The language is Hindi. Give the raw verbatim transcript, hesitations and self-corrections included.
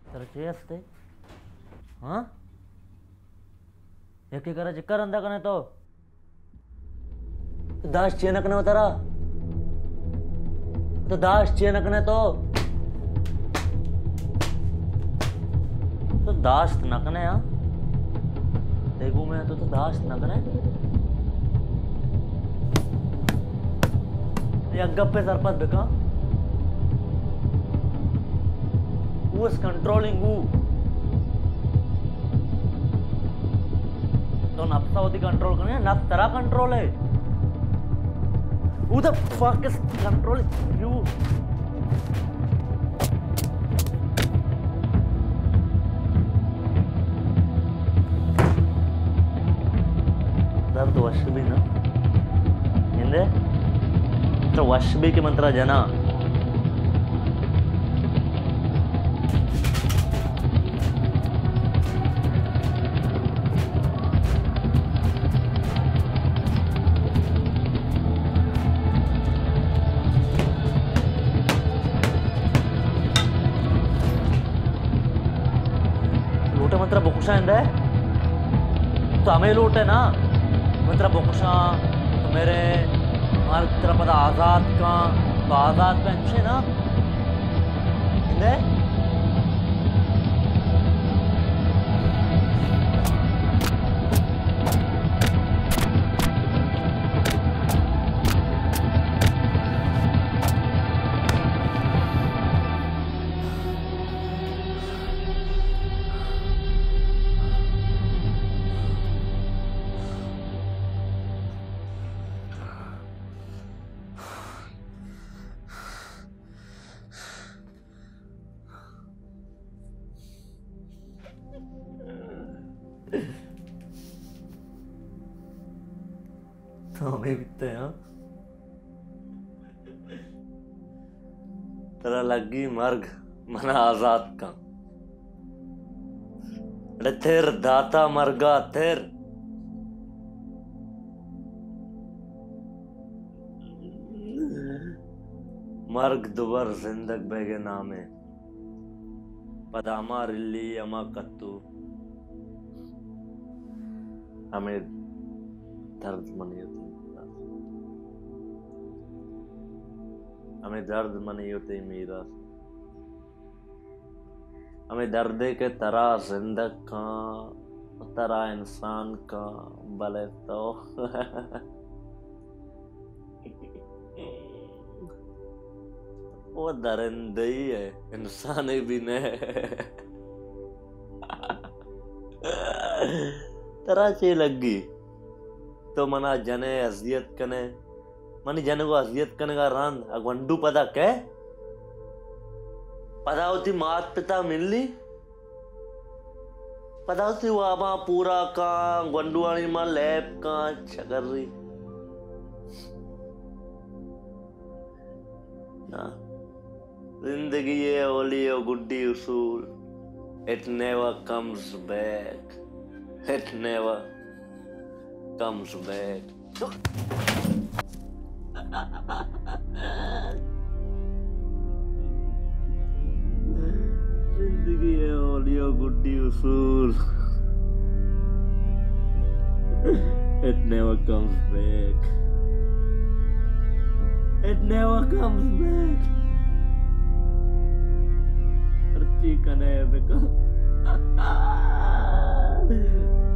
तर चे असते हाँ एके करायचे करंदा का नाही तो दास चेनक न उतरा तो दास चेनक ने तो तो दास नकने हाँ तेगु में तो तो दास नकने ये गप्पे सरपत बेका who is controlling who तो नफ्सा होती कंट्रोल करनी है नफ्स तेरा कंट्रोल है who the fuck is controlling you दर्द वश भी ना हिंदे तो वश भी के मंत्रा जना मंत्र बोकुशा इंदे तो हमें लूट है ना मंत्र बोकुशा तो मेरे हमारे तेरा पता आजाद का तो आजाद पे अच्छे ना इंदे तो हमें बीतते हैं तेरा लगी मर्ग मना आजाद का अरे तेर दाता मरगा तेर मर्ग दुबर जिंदग बेगे नामे पदामा रिल्ली अमा कत्तू हमें दर्द मनी होती हमें दर्द मनी होती मीरा हमें दर्द के तरा जिंदग का तरा इंसान का भले तो वो दरिंदे ही है इंसान ही भी नहीं तरा चे लगी तो मना जने अजियत कने मनी जने को अजियत करने का रंग अगवंडू पता क्या पता होती मात पिता मिलनी पता होती वो आबा पूरा का गंडुआनी मां लैब का छकर रही ना जिंदगी ये ओली ओ गुड्डी उसूल it never comes back it never comes back जिंदगी है ओलियो गुड्डी उसूल it never comes back it never comes back Archi कने बेका